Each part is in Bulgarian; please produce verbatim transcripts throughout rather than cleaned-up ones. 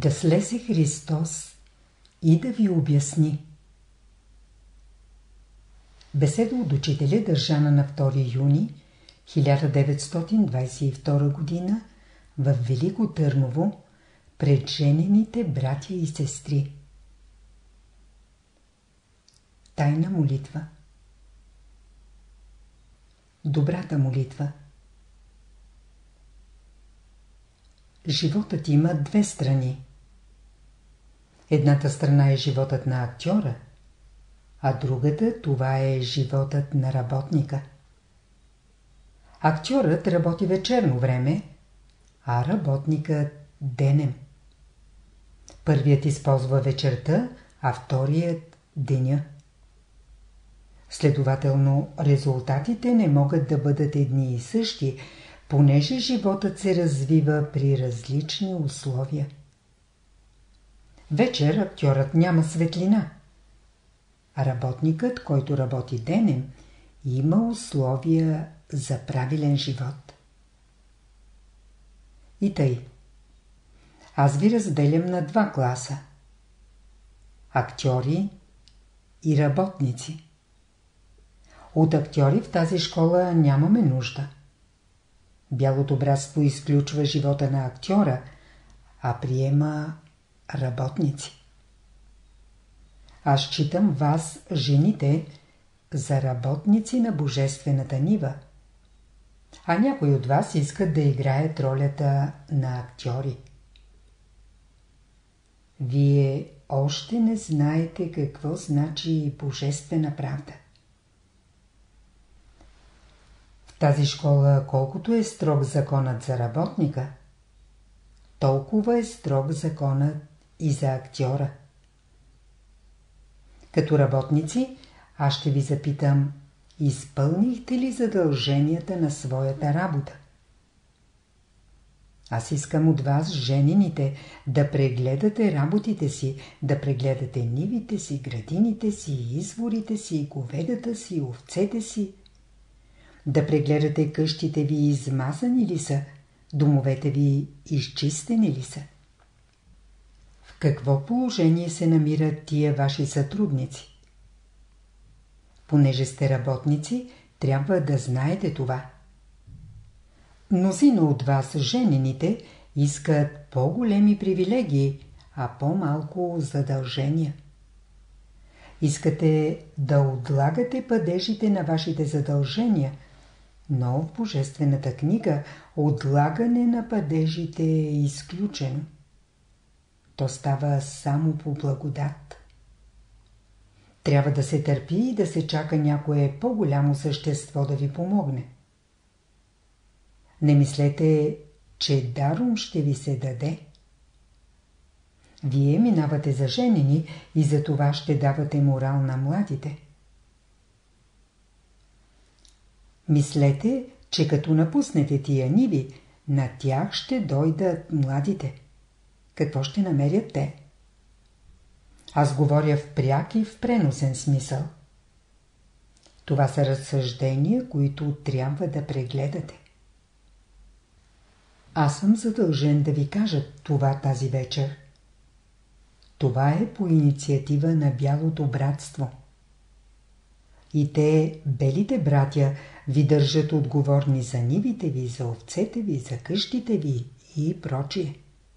да слезе Христос и да ви обясни. Беседа от учителя, държана на втори юни хиляда деветстотин двадесет и втора година в Велико Търново пред женените братя и сестри. Тайна молитва. Добрата молитва. Животът има две страни. Едната страна е животът на актьора, а другата това е животът на работника. Актьорът работи вечерно време, а работникът денем. Първият използва вечерта, а вторият деня. Следователно, резултатите не могат да бъдат едни и същи, понеже животът се развива при различни условия. Вечер актьорът няма светлина, а работникът, който работи денем, има условия за правилен живот. И тъй. Аз ви разделям на два класа – актьори и работници. От актьори в тази школа нямаме нужда. Бялото братство изключва живота на актьора, а приема работници. Аз считам вас, жените, за работници на божествената нива, а някои от вас искат да играят ролята на актьори. Вие още не знаете какво значи божествена правда. В тази школа, колкото е строг законът за работника, толкова е строг законът и за актьора. Като работници, аз ще ви запитам, изпълнихте ли задълженията на своята работа? Аз искам от вас, женените, да прегледате работите си, да прегледате нивите си, градините си, изворите си, говедата си, овцете си, да прегледате къщите ви измазани ли са, домовете ви изчистени ли са. В какво положение се намират тия ваши сътрудници? Понеже сте работници, трябва да знаете това. Мнозина от вас, женените, искат по-големи привилегии, а по-малко задължения. Искате да отлагате падежите на вашите задължения, но в Божествената книга отлагане на падежите е изключено. То става само по благодат. Трябва да се търпи и да се чака някое по-голямо същество да ви помогне. Не мислете, че даром ще ви се даде. Вие минавате за женени и за това ще давате морал на младите. Мислете, че като напуснете тия ниви, на тях ще дойдат младите. Какво ще намерят те? Аз говоря в пряк и в преносен смисъл. Това са разсъждения, които трябва да прегледате. Аз съм задължен да ви кажа това тази вечер. Това е по инициатива на Бялото братство. И те, белите братя, ви държат отговорни за нивите ви, за овцете ви, за къщите ви и прочие.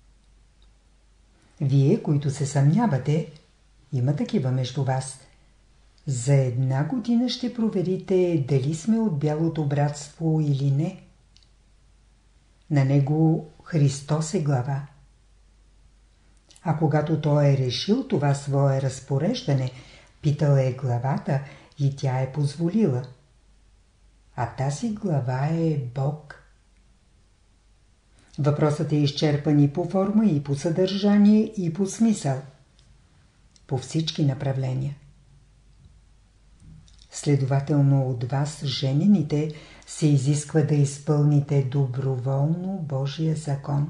Вие, които се съмнявате, има такива между вас. За една година ще проверите дали сме от Бялото братство или не. На него Христос е глава. А когато той е решил това свое разпореждане, питал е главата и тя е позволила. А тази глава е Бог. Въпросът е изчерпан и по форма, и по съдържание, и по смисъл. По всички направления. Следователно от вас, женените, се изисква да изпълните доброволно Божия закон.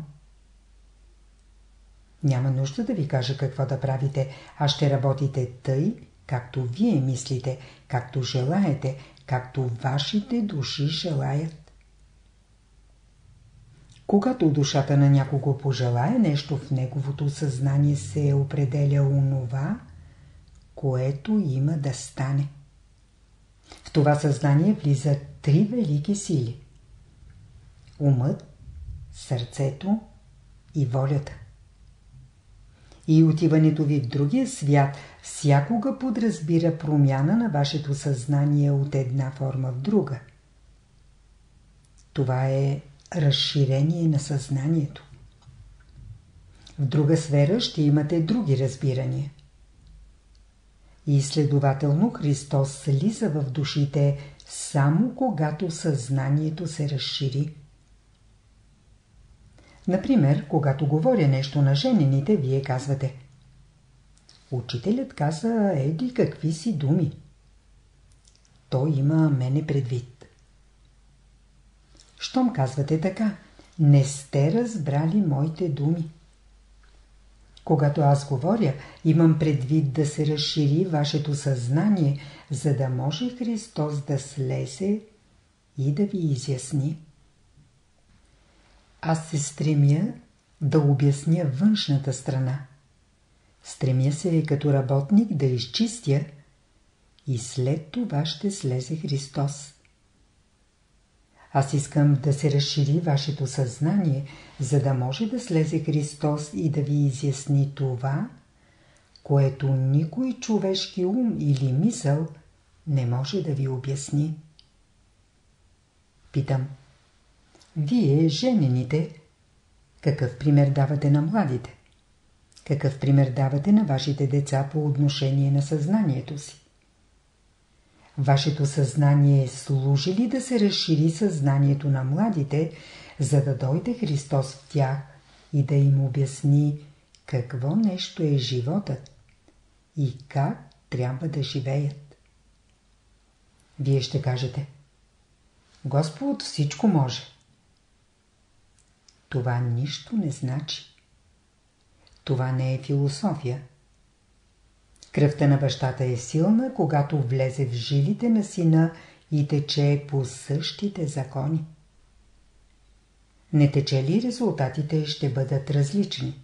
Няма нужда да ви кажа какво да правите, а ще работите тъй, както вие мислите, както желаете, както вашите души желаят. Когато душата на някого пожелае нещо, в неговото съзнание се определя онова, което има да стане. В това съзнание влизат три велики сили – умът, сърцето и волята. И отиването ви в другия свят всякога подразбира промяна на вашето съзнание от една форма в друга. Това е разширение на съзнанието. В друга сфера ще имате други разбирания. И следователно Христос слиза в душите само когато съзнанието се разшири. Например, когато говоря нещо на женените, вие казвате: учителят каза еди какви си думи. Той има мене предвид. Щом казвате така, не сте разбрали моите думи. Когато аз говоря, имам предвид да се разшири вашето съзнание, за да може Христос да слезе и да ви изясни. Аз се стремя да обясня външната страна. Стремя се като работник да изчистя и след това ще слезе Христос. Аз искам да се разшири вашето съзнание, за да може да слезе Христос и да ви изясни това, което никой човешки ум или мисъл не може да ви обясни. Питам: вие, женените, какъв пример давате на младите? Какъв пример давате на вашите деца по отношение на съзнанието си? Вашето съзнание служи ли да се разшири съзнанието на младите, за да дойде Христос в тях и да им обясни какво нещо е животът и как трябва да живеят? Вие ще кажете: Господ всичко може. Това нищо не значи. Това не е философия. Кръвта на бащата е силна, когато влезе в жилите на сина и тече по същите закони. Не тече ли, резултатите ще бъдат различни.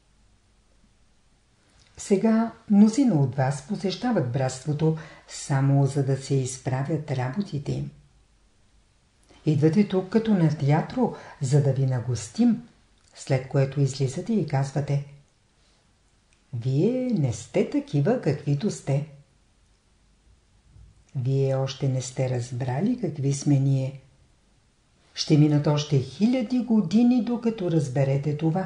Сега мнозина от вас посещават братството само за да се изправят работите им. Идвате тук като на театро, за да ви нагостим, след което излизате и казвате: вие не сте такива, каквито сте. Вие още не сте разбрали какви сме ние. Ще минат още хиляди години, докато разберете това.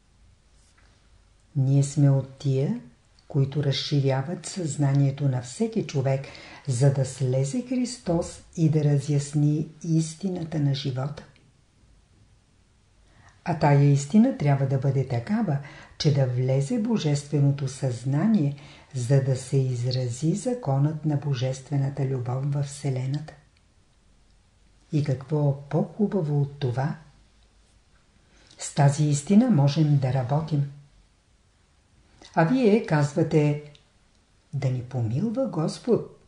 Ние сме от тия, които разширяват съзнанието на всеки човек, за да слезе Христос и да разясни истината на живота. А тая истина трябва да бъде такава, че да влезе божественото съзнание, за да се изрази законът на божествената любов във Вселената. И какво по-хубаво от това? С тази истина можем да работим. А вие казвате: да ни помилва Господ.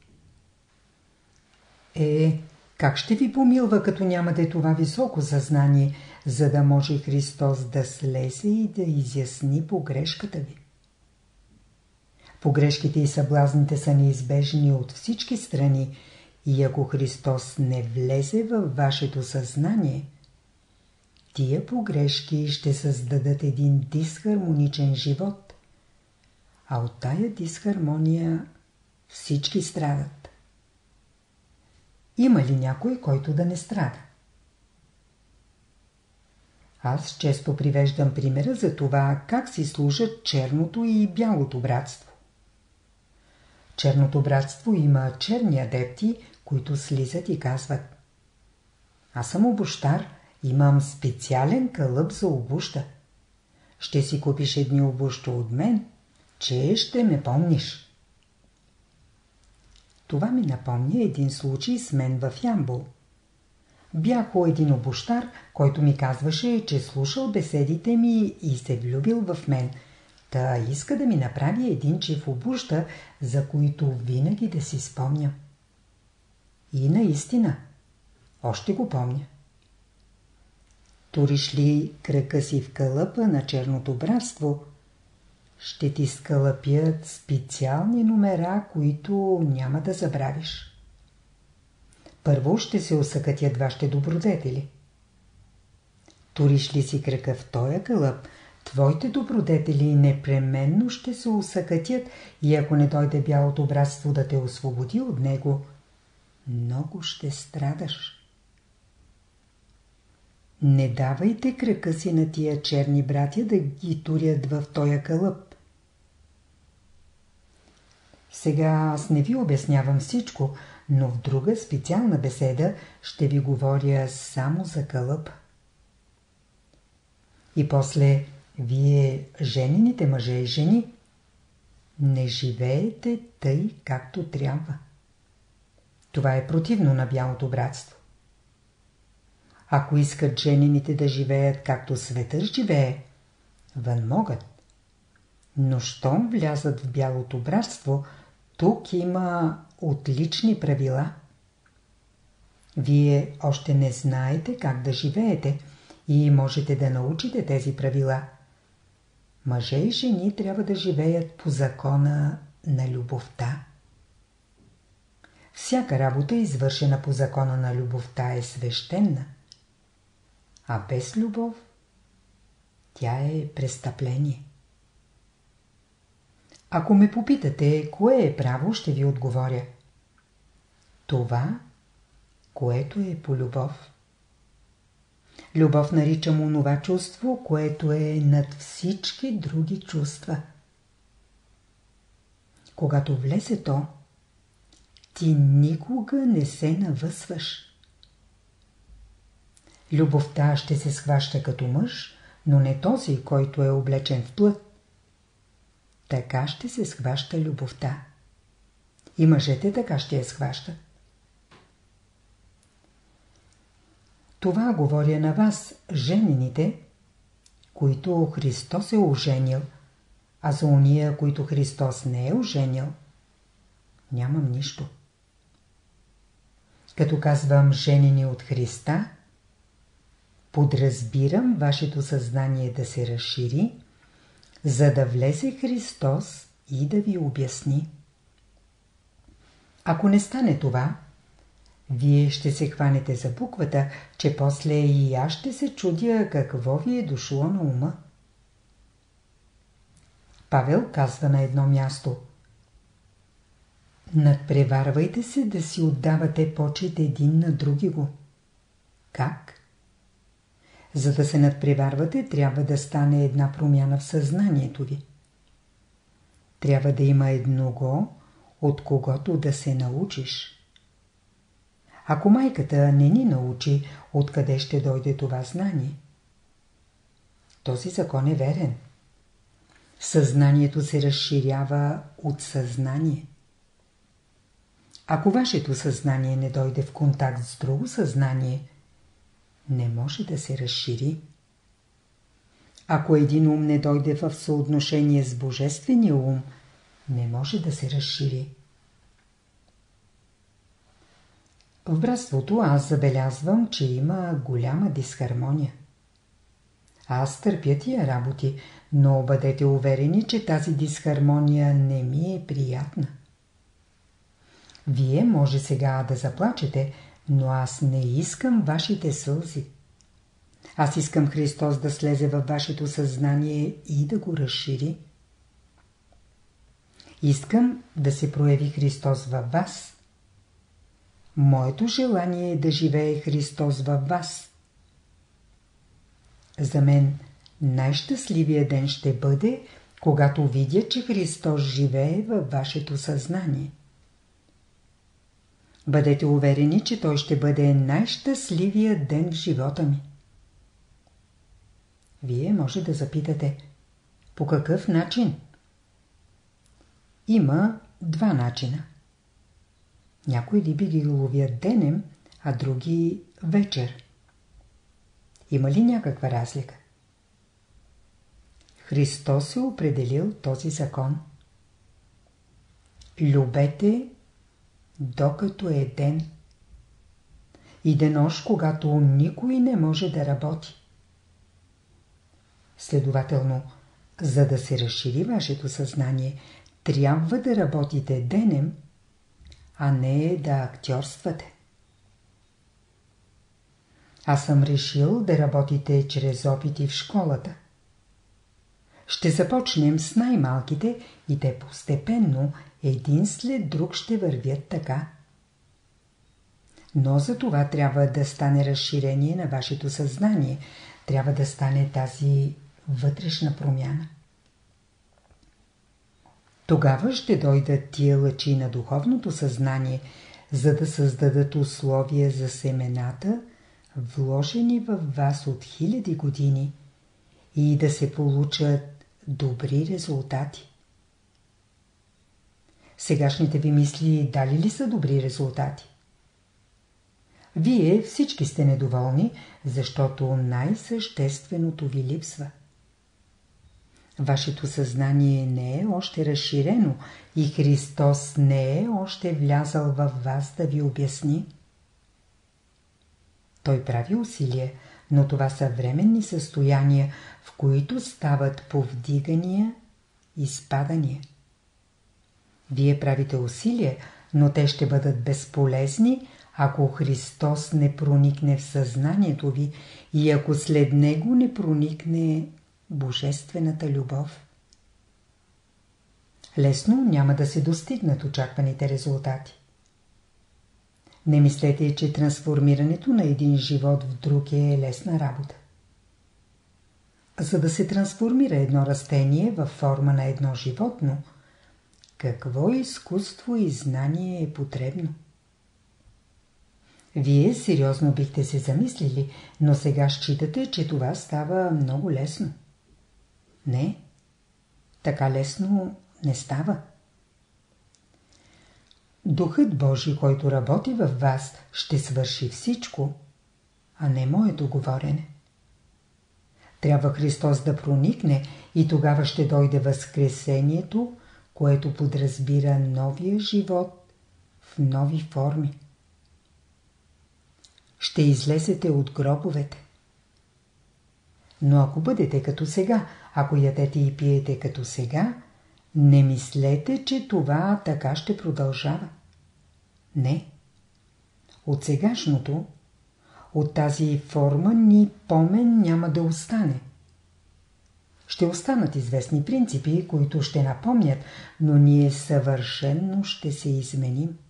Е, как ще ви помилва, като нямате това високо съзнание, за да може Христос да слезе и да изясни погрешката ви? Погрешките и съблазните са неизбежни от всички страни и ако Христос не влезе във вашето съзнание, тия погрешки ще създадат един дисхармоничен живот, а от тая дисхармония всички страдат. Има ли някой, който да не страда? Аз често привеждам примера за това, как си служат черното и бялото братство. Черното братство има черни адепти, които слизат и казват: аз съм обущар, имам специален кълъп за обуща. Ще си купиш едни обуща от мен, че ще ме помниш. Това ми напомня един случай с мен в Ямбол. Бях у един обущар, който ми казваше, че слушал беседите ми и се влюбил в мен. Та иска да ми направи един чиф обуща, за които винаги да си спомня. И наистина, още го помня. туриш ли крака си в кълъпа на черното братство, ще ти скълъпят специални номера, които няма да забравиш. Първо ще се усъкътят вашите добродетели. Туриш ли си крака в тоя кълъп, твоите добродетели непременно ще се усъкътят и ако не дойде бялото братство да те освободи от него, много ще страдаш. Не давайте крака си на тия черни братя да ги турят в тоя кълъп. Сега аз не ви обяснявам всичко, но в друга специална беседа ще ви говоря само за кълъп. И после вие, женените мъже и жени, не живеете тъй, както трябва. Това е противно на бялото братство. Ако искат женените да живеят както светът живее, вън могат. Но щом влязат в бялото братство, тук има отлични правила. Вие още не знаете как да живеете и можете да научите тези правила. Мъже и жени трябва да живеят по закона на любовта. Всяка работа, извършена по закона на любовта, е свещена, а без любов тя е престъпление. Ако ме попитате, кое е право, ще ви отговоря. Това, което е по любов. Любов наричам онова чувство, което е над всички други чувства. Когато влезе то, ти никога не се навъсваш. Любовта ще се схваща като мъж, но не този, който е облечен в плът. Така ще се схваща любовта. И мъжете така ще я схващат. Това говоря на вас, женените, които Христос е оженил, а за уния, които Христос не е оженил, нямам нищо. Като казвам женени от Христа, подразбирам вашето съзнание да се разшири, за да влезе Христос и да ви обясни. Ако не стане това, вие ще се хванете за буквата, че после и аз ще се чудя какво ви е дошло на ума. Павел казва на едно място: надпреварвайте се да си отдавате почет един на други го. Как? За да се надпреварвате, трябва да стане една промяна в съзнанието ви. Трябва да има едного, от когото да се научиш. Ако майката не ни научи, откъде ще дойде това знание? Този закон е верен. Съзнанието се разширява от съзнание. Ако вашето съзнание не дойде в контакт с друго съзнание, не може да се разшири. Ако един ум не дойде в съотношение с божествения ум, не може да се разшири. В братството аз забелязвам, че има голяма дисхармония. Аз търпя тия работи, но бъдете уверени, че тази дисхармония не ми е приятна. Вие може сега да заплачете, но аз не искам вашите сълзи. Аз искам Христос да слезе във вашето съзнание и да го разшири. Искам да се прояви Христос във вас. Моето желание е да живее Христос във вас. За мен най-щастливия ден ще бъде, когато видя, че Христос живее във вашето съзнание. Бъдете уверени, че той ще бъде най-щастливия ден в живота ми. Вие може да запитате: по какъв начин? Има два начина. Някои риби ги ловят денем, а други вечер. Има ли някаква разлика? Христос е определил този закон. Любете, докато е ден. И денощ, когато никой не може да работи. Следователно, за да се разшири вашето съзнание, трябва да работите денем, а не да актьорствате. Аз съм решил да работите чрез опити в школата. Ще започнем с най-малките и те постепенно, един след друг ще вървят така. Но за това трябва да стане разширение на вашето съзнание, трябва да стане тази вътрешна промяна. Тогава ще дойдат тия лъчи на духовното съзнание, за да създадат условия за семената, вложени във вас от хиляди години, и да се получат добри резултати. Сегашните ви мисли дали ли са добри резултати? Вие всички сте недоволни, защото най-същественото ви липсва. Вашето съзнание не е още разширено и Христос не е още влязал във вас да ви обясни. Той прави усилия, но това са временни състояния, в които стават повдигания и спадания. Вие правите усилия, но те ще бъдат безполезни, ако Христос не проникне в съзнанието ви и ако след Него не проникне Божествената любов. Лесно няма да се достигнат очакваните резултати. Не мислете, че трансформирането на един живот в друг е лесна работа. За да се трансформира едно растение във форма на едно животно, какво изкуство и знание е потребно? Вие сериозно бихте се замислили, но сега считате, че това става много лесно. Не, така лесно не става. Духът Божий, който работи във вас, ще свърши всичко, а не моето говорене. Трябва Христос да проникне и тогава ще дойде възкресението, което подразбира новия живот в нови форми. Ще излезете от гробовете. Но ако бъдете като сега, ако ядете и пиете като сега, не мислете, че това така ще продължава. Не. От сегашното, от тази форма ни помен няма да остане. Ще останат известни принципи, които ще напомнят, но ние съвършенно ще се изменим.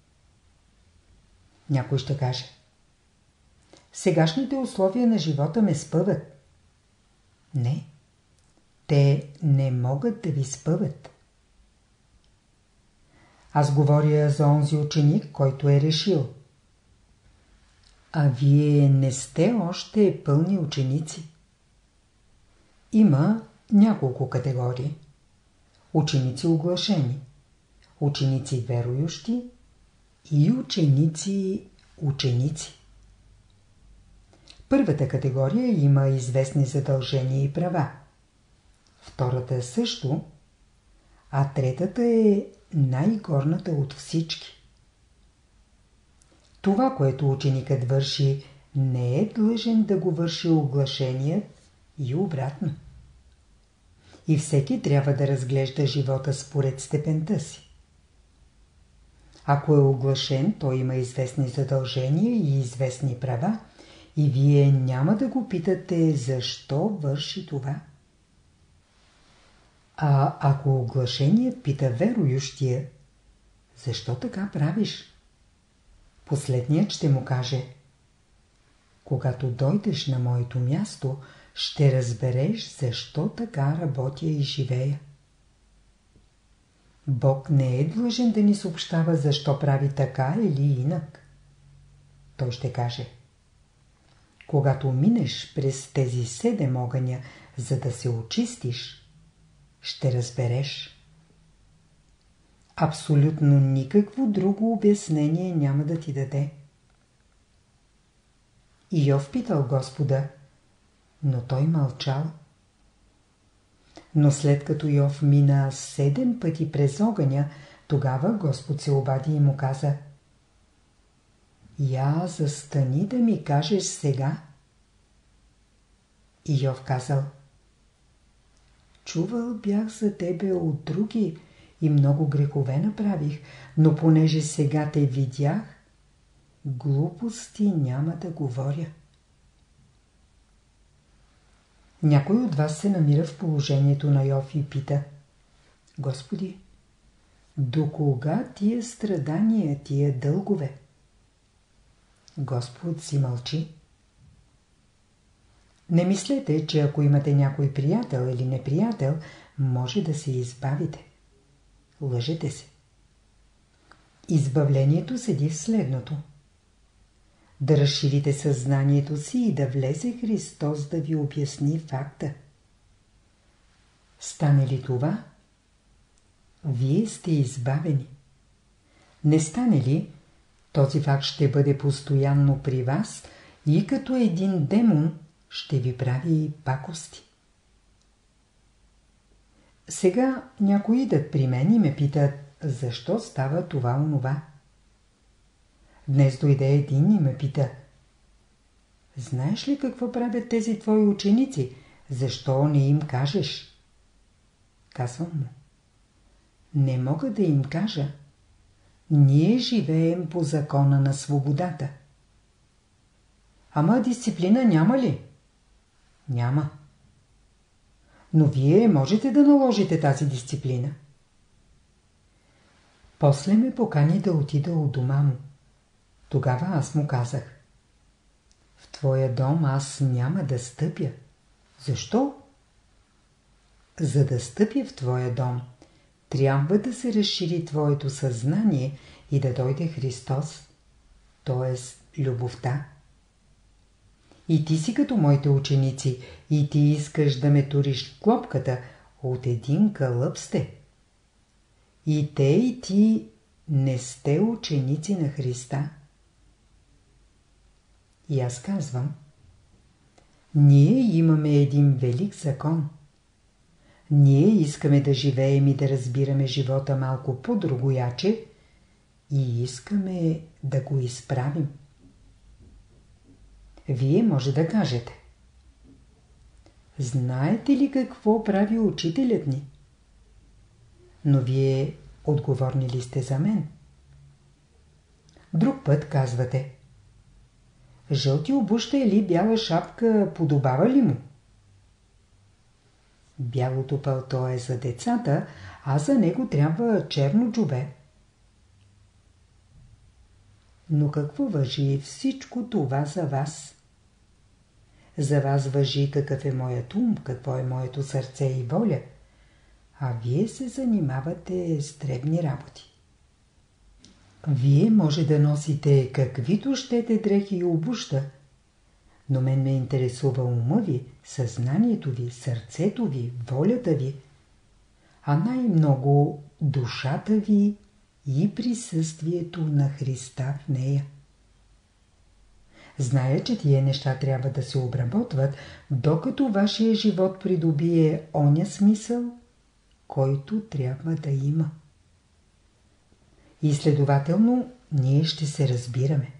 Някой ще каже: сегашните условия на живота ме спъват. Не. Те не могат да ви спъват. Аз говоря за онзи ученик, който е решил. А вие не сте още пълни ученици. Има няколко категории. Ученици оглашени, ученици верующи и ученици ученици. Първата категория има известни задължения и права. Втората също, а третата е най-горната от всички. Това, което ученикът върши, не е длъжен да го върши оглашеният и обратно. И всеки трябва да разглежда живота според степента си. Ако е оглашен, той има известни задължения и известни права, и вие няма да го питате защо върши това. А ако оглашеният пита верующия, защо така правиш? Последният ще му каже: когато дойдеш на моето място, ще разбереш защо така работя и живея. Бог не е длъжен да ни съобщава защо прави така или инак. Той ще каже: когато минеш през тези седем огъня, за да се очистиш, ще разбереш. Абсолютно никакво друго обяснение няма да ти даде. Йов питал Господа, но той мълчал. Но след като Йов мина седем пъти през огъня, тогава Господ се обади и му каза: я застани да ми кажеш сега. И Йов казал: Чувал бях за тебе от други и много грехове направих, но понеже сега те видях, глупости няма да говоря. Някой от вас се намира в положението на Йов и пита: Господи, до кога тия страдания, тия дългове? Господ си мълчи. Не мислете, че ако имате някой приятел или неприятел, може да се избавите. Лъжете се. Избавлението седи в следното: да разширите съзнанието си и да влезе Христос да ви обясни факта. Стане ли това, вие сте избавени. Не стане ли, този факт ще бъде постоянно при вас и като един демон ще ви прави пакости. Сега някои идат при мен и ме питат, защо става това онова. Днес дойде един и ме пита: знаеш ли какво правят тези твои ученици? Защо не им кажеш? Казвам му: не мога да им кажа. Ние живеем по закона на свободата. Ама дисциплина няма ли? Няма. Но вие можете да наложите тази дисциплина. После ме покани да отида у дома му. Тогава аз му казах: в твоя дом аз няма да стъпя. Защо? За да стъпя в твоя дом, трябва да се разшири твоето съзнание и да дойде Христос, т.е. любовта. И ти си като моите ученици, и ти искаш да ме туриш в клопката, от един кълъп сте. И те и ти не сте ученици на Христа. И аз казвам: ние имаме един велик закон. Ние искаме да живеем и да разбираме живота малко по-другояче и искаме да го изправим. Вие може да кажете: знаете ли какво прави учителят ни? Но вие отговорни ли сте за мен? Друг път казвате: жълти обуща или бяла шапка подобава ли му? Бялото пълто е за децата, а за него трябва черно джубе. Но какво важи всичко това за вас? За вас важи какъв е моят ум, какво е моето сърце и воля, а вие се занимавате с дребни работи. Вие може да носите каквито щете дрехи и обуща, но мен ме интересува ума ви, съзнанието ви, сърцето ви, волята ви, а най-много душата ви и присъствието на Христа в нея. Зная, че тия неща трябва да се обработват, докато вашия живот придобие оня смисъл, който трябва да има. И следователно, ние ще се разбираме.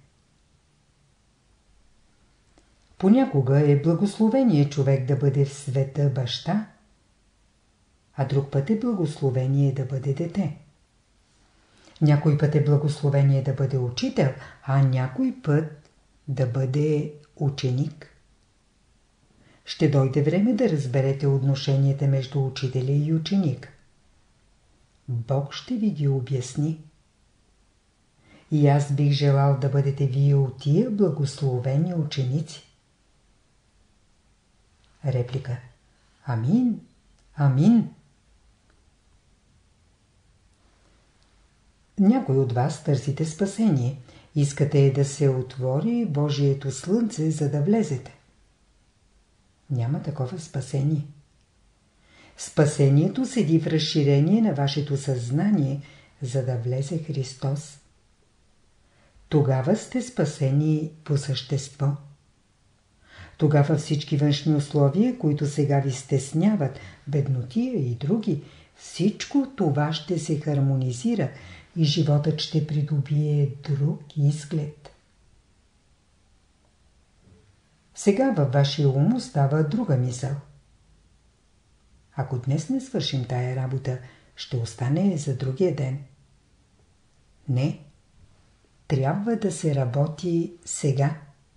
Понякога е благословение човек да бъде в света баща, а друг път е благословение да бъде дете. Някой път е благословение да бъде учител, а някой път да бъде ученик. Ще дойде време да разберете отношенията между учителя и ученик. Бог ще ви ги обясни. И аз бих желал да бъдете вие от тия благословени ученици. Реплика: амин, амин. Някой от вас търсите спасение. Искате да се отвори Божието слънце, за да влезете. Няма такова спасение. Спасението седи в разширение на вашето съзнание, за да влезе Христос. Тогава сте спасени по същество. Тогава всички външни условия, които сега ви стесняват, беднотия и други, всичко това ще се хармонизира и животът ще придобие друг изглед. Сега във вашия ум остава друга мисъл. Ако днес не свършим тая работа, ще остане за другия ден. Не. Трябва да се работи сега.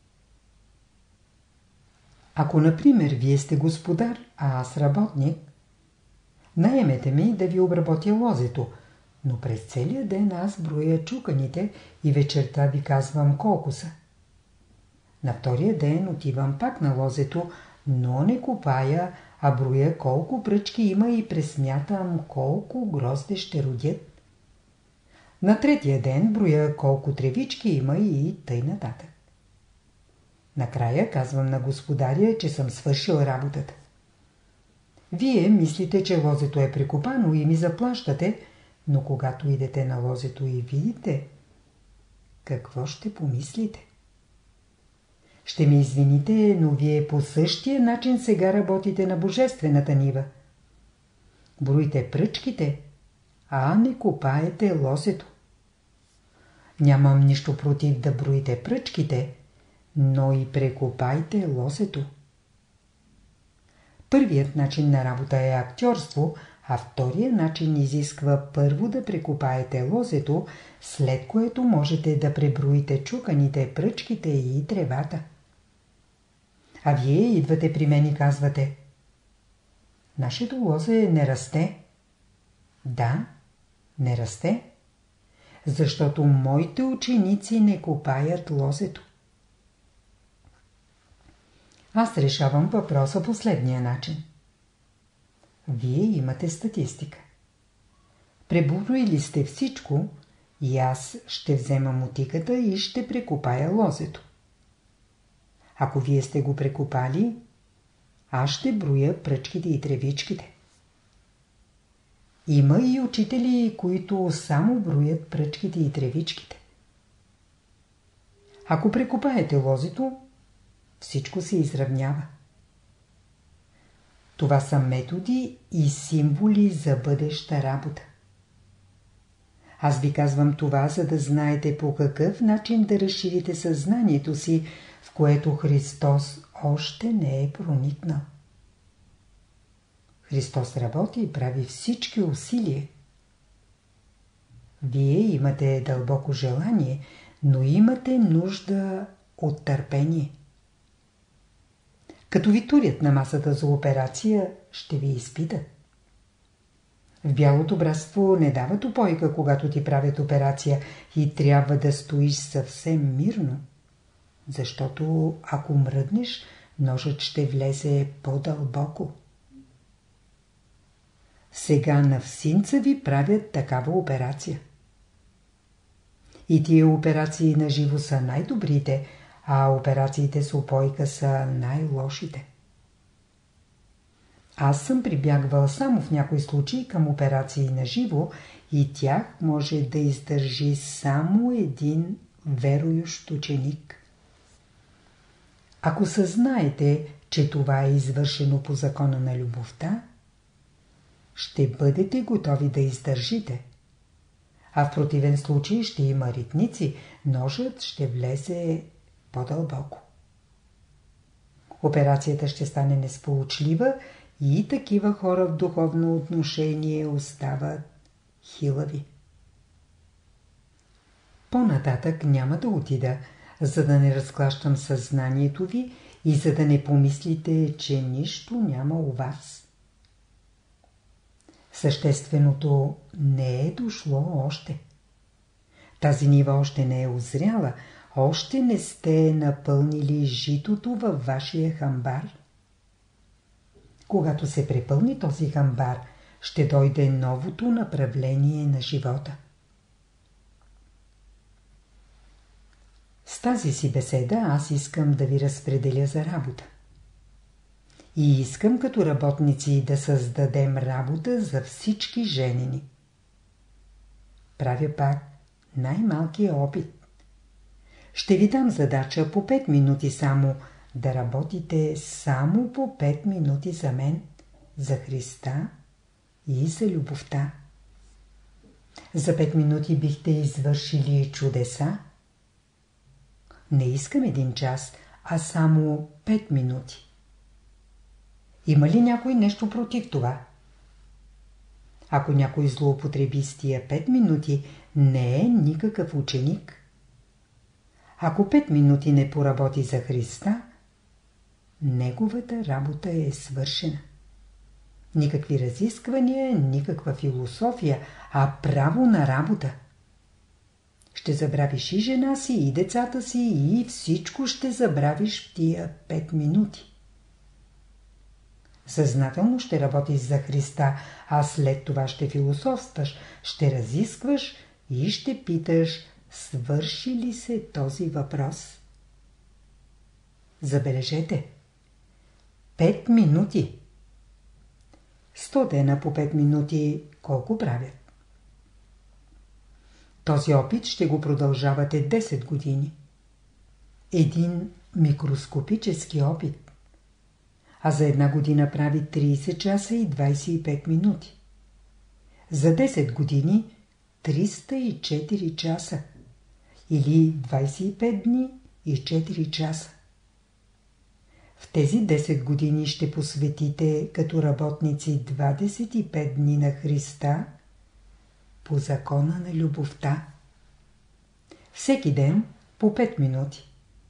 Ако, например, вие сте господар, а аз работник, наемете ми да ви обработя лозето, но през целия ден аз броя чуканите и вечерта ви казвам колко са. На втория ден отивам пак на лозето, но не копая, а броя колко пръчки има и пресмятам колко грозде ще родят. На третия ден броя колко тревички има и тъй нататък. Накрая казвам на господаря, че съм свършил работата. Вие мислите, че лозето е прекопано и ми заплащате, но когато идете на лозето и видите, какво ще помислите? Ще ми извините, но вие по същия начин сега работите на божествената нива. Броите пръчките, а не копаете лозето. Нямам нищо против да броите пръчките, но и прекопайте лозето. Първият начин на работа е актьорство, а вторият начин изисква първо да прекопаете лозето, след което можете да преброите чуканите, пръчките и тревата. А вие идвате при мен и казвате: нашето лозе не расте. Да, не расте, защото моите ученици не копаят лозето. Аз решавам въпроса последния начин. Вие имате статистика. Преброили сте всичко и аз ще взема мотиката и ще прекопая лозето. Ако вие сте го прекопали, аз ще броя пръчките и тревичките. Има и учители, които само броят пръчките и тревичките. Ако прекопаете лозето, всичко се изравнява. Това са методи и символи за бъдеща работа. Аз ви казвам това, за да знаете по какъв начин да разширите съзнанието си, в което Христос още не е проникнал. Христос работи и прави всички усилия. Вие имате дълбоко желание, но имате нужда от търпение. Като ви турят на масата за операция, ще ви изпитат. В бялото братство не дават упойка, когато ти правят операция, и трябва да стоиш съвсем мирно, защото ако мръднеш, ножът ще влезе по-дълбоко. Сега на всинца ви правят такава операция. И тия операции на живо са най-добрите, а операциите с упойка са най-лошите. Аз съм прибягвал само в някои случаи към операции на живо и тях може да издържи само един верующ ученик. Ако съзнаете, че това е извършено по закона на любовта, ще бъдете готови да издържите. А в противен случай ще има ритници, ножът ще влезе по-дълбоко. Операцията ще стане несполучлива и такива хора в духовно отношение остават хилави. По-нататък няма да отида, за да не разклащам съзнанието ви и за да не помислите, че нищо няма у вас. Същественото не е дошло още. Тази нива още не е озряла, още не сте напълнили житото във вашия хамбар. Когато се препълни този хамбар, ще дойде новото направление на живота. С тази си беседа аз искам да ви разпределя за работа. И искам като работници да създадем работа за всички женени. Правя пак най-малкия опит. Ще ви дам задача по пет минути само да работите само по пет минути за мен, за Христа и за любовта. За пет минути бихте извършили чудеса. Не искам един час, а само пет минути. Има ли някой нещо против това? Ако някой злоупотреби с тия пет минути, не е никакъв ученик. Ако пет минути не поработи за Христа, неговата работа е свършена. Никакви разисквания, никаква философия, а право на работа. Ще забравиш и жена си, и децата си, и всичко ще забравиш в тия пет минути. Съзнателно ще работиш за Христа, а след това ще философстваш, ще разискваш и ще питаш, свърши ли се този въпрос. Забележете. Пет минути. Сто дена по пет минути колко правят? Този опит ще го продължавате десет години. Един микроскопически опит. А за една година прави трийсет часа и двайсет и пет минути. За десет години триста и четири часа. Или двайсет и пет дни и четири часа. В тези десет години ще посветите като работници двадесет и пет дни на Христа по закона на любовта. Всеки ден по пет минути.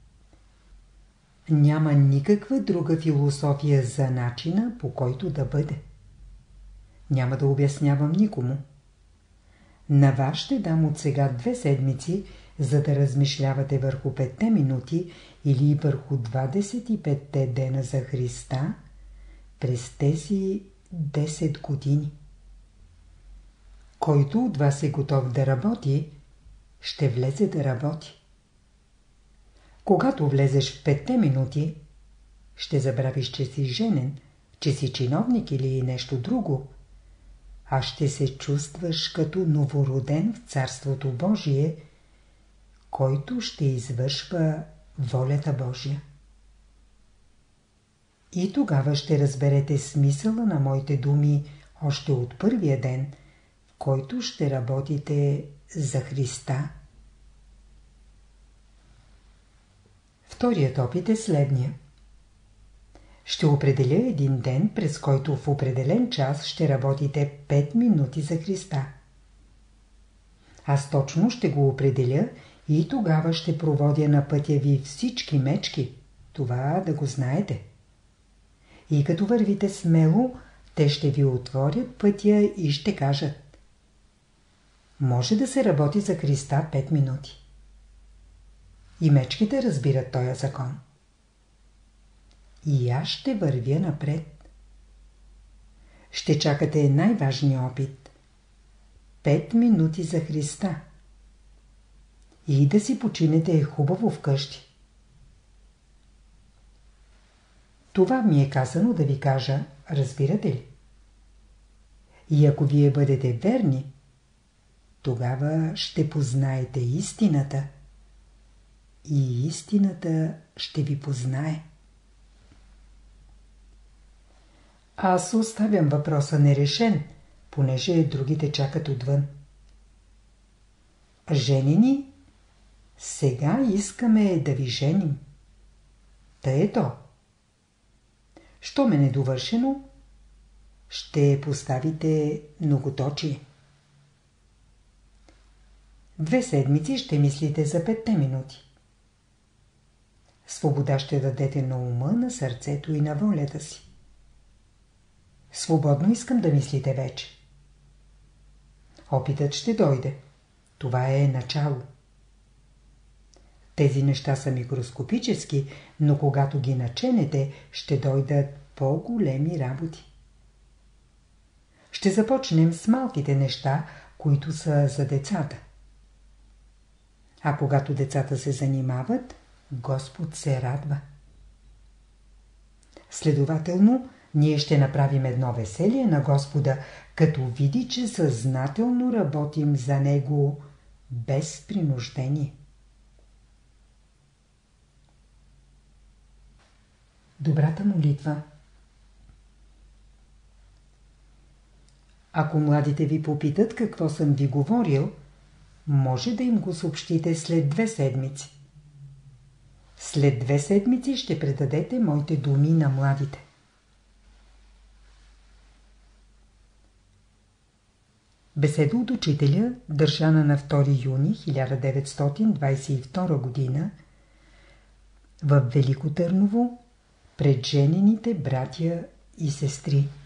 Няма никаква друга философия за начина, по който да бъде. Няма да обяснявам никому. На вас ще дам от сега две седмици, за да размишлявате върху петте минути или върху двадесет и петте дена за Христа през тези десет години. Който от вас е готов да работи, ще влезе да работи. Когато влезеш в петте минути, ще забравиш, че си женен, че си чиновник или нещо друго, а ще се чувстваш като новороден в Царството Божие, който ще извършва волята Божия. И тогава ще разберете смисъла на моите думи още от първия ден, в който ще работите за Христа. Вторият опит е следния. Ще определя един ден, през който в определен час ще работите пет минути за Христа. Аз точно ще го определя и тогава ще проводя на пътя ви всички мечки. Това да го знаете. И като вървите смело, те ще ви отворят пътя и ще кажат: може да се работи за Христа пет минути. И мечките разбират този закон. И аз ще вървя напред. Ще чакате най-важния опит. Пет минути за Христа. И да си починете хубаво вкъщи. Това ми е казано да ви кажа, разбирате ли? И ако вие бъдете верни, тогава ще познаете истината. И истината ще ви познае. Аз оставям въпроса нерешен, понеже другите чакат отвън. Женени, сега искаме да ви женим. Та е то. Що ме недовършено, ще поставите многоточие. Две седмици ще мислите за петте минути. Свобода ще дадете на ума, на сърцето и на волята си. Свободно искам да мислите вече. Опитът ще дойде. Това е начало. Тези неща са микроскопически, но когато ги наченете, ще дойдат по-големи работи. Ще започнем с малките неща, които са за децата. А когато децата се занимават, Господ се радва. Следователно, ние ще направим едно веселие на Господа, като види, че съзнателно работим за Него без принуждение. Добрата молитва. Ако младите ви попитат какво съм ви говорил, може да им го съобщите след две седмици. След две седмици ще предадете моите думи на младите. Беседа от учителя, държана на втори юни хиляда деветстотин двадесет и втора година в Велико Търново пред женените братя и сестри.